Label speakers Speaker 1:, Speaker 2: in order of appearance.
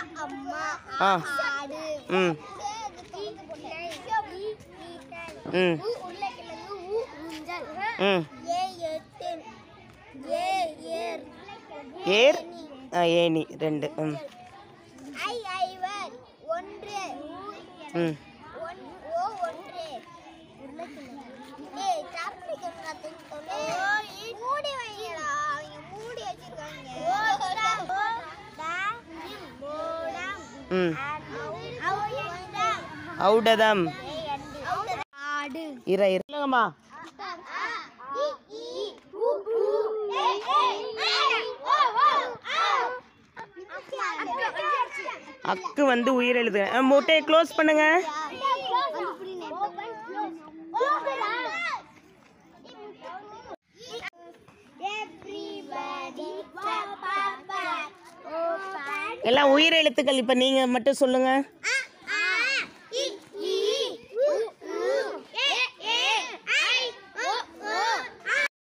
Speaker 1: அம்மா ஆடு உருளைக்கிழங்கு ஊஞ்சல்
Speaker 2: ஏர் ஏனி 2
Speaker 1: ஐவர் ஒன்று
Speaker 2: ஔடதம்
Speaker 1: ஆடு
Speaker 2: இல்லங்கம்மா அக்கு வந்து உயிர் எழுது முட்டையை க்ளோஸ் பண்ணுங்க எல்லாம் உயிர் எழுத்துக்கள் இப்ப நீங்க மட்டும் சொல்லுங்க